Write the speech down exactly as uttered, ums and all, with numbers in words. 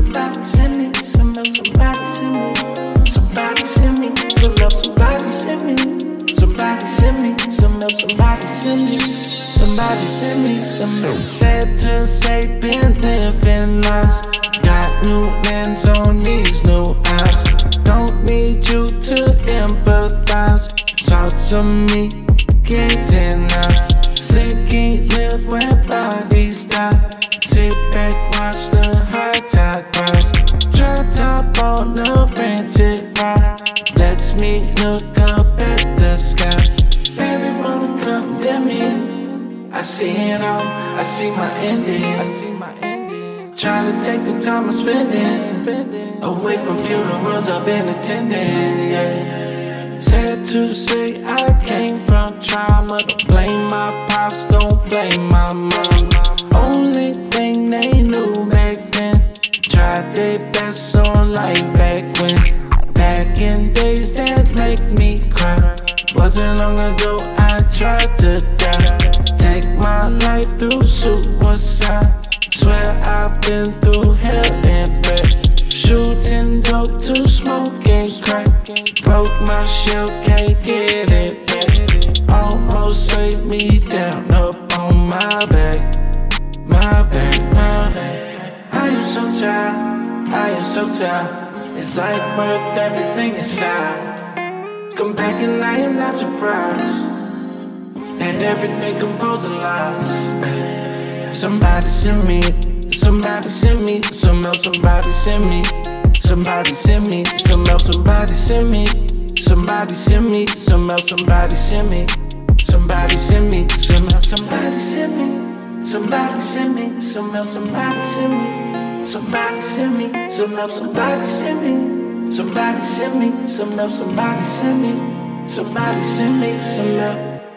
Somebody send me some help, somebody send me. Somebody send me some help, somebody send me. Somebody send me some help, somebody send me. Somebody send me some help. Sad to say, been living lies. Got new lens on these new eyes. Don't need you to empathize. Talk to me, getting out. Sick ain't live when bodies die. Sit back, watch the high tide rise. Dry top on the rented ride. Lets me look up at the sky. Baby wanna come get me. I see it all, I see my ending. I see my ending. Trying to take the time I'm spending away from funerals I've been attending, yeah. Sad to say I came from trauma. Don't blame my pops, don't blame my mom. Only thing they knew back then. Tried their best on life back when. Back in days that make me cry. Wasn't long ago I tried to die. Take my life through suicide. Swear I've been through hell and back. Shooting dope to smoking crack. Broke my shell, can't get it back. Almost saved me down up on my back. My back, my back. I am so tired, I am so tired. It's like worth everything inside. Come back and I am not surprised that everything composed of lies. Somebody send me, somebody send me some help, somebody send me. Somebody send me some help, somebody send me. Somebody send me some help, somebody send me. Somebody send me some help, somebody send me. Somebody send me some help, somebody send me. Somebody send me some help, somebody send me. Somebody send me some help, somebody send me. Somebody send me some help.